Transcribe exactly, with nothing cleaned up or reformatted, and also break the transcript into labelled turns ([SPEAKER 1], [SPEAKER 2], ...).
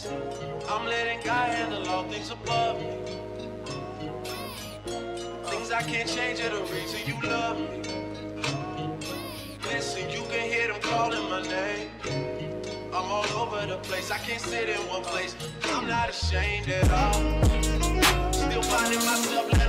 [SPEAKER 1] I'm letting God handle all things above me. Things I can't change are the reason you love me. Listen, you can hear them calling my name. I'm all over the place, I can't sit in one place. I'm not ashamed at all. Still finding myself